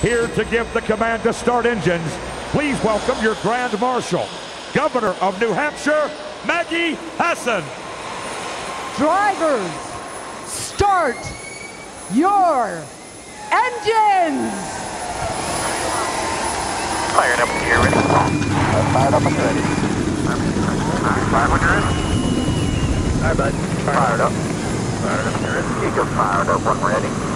Here to give the command to start engines, please welcome your Grand Marshal, Governor of New Hampshire, Maggie Hassan. Drivers, start your engines! Fired up here, ready? Fired up and ready. Fired when you're ready. All right, bud. Fired up. Fired up, you're ready. Eagle fired up when ready.